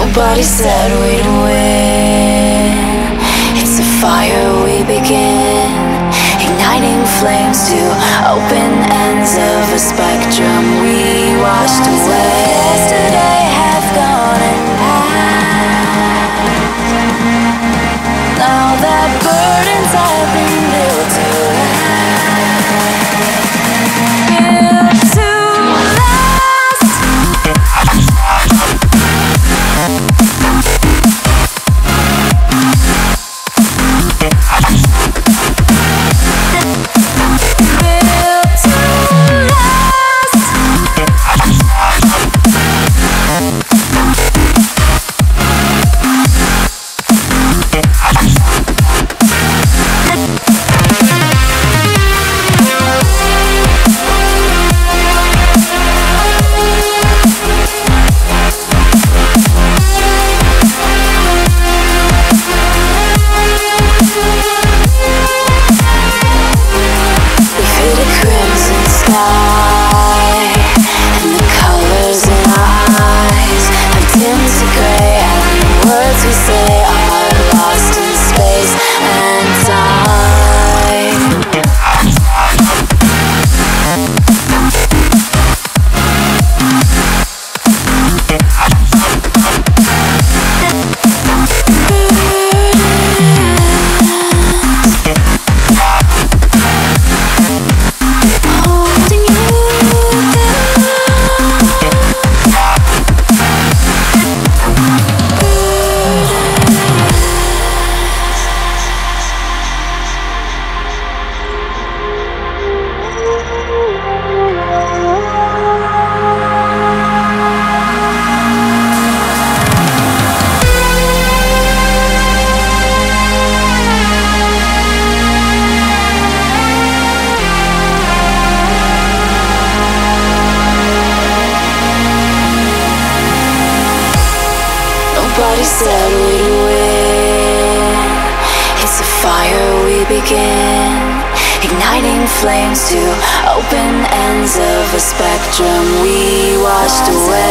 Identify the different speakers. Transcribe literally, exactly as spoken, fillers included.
Speaker 1: Nobody said we'd win. It's a fire we begin, igniting flames to open ends of a spectrum we washed away. Yesterday has gone and passed. Now that burdens have been built to last. Built to Nobody said we'd win. It's a fire we begin, igniting flames to open ends of a spectrum we washed away.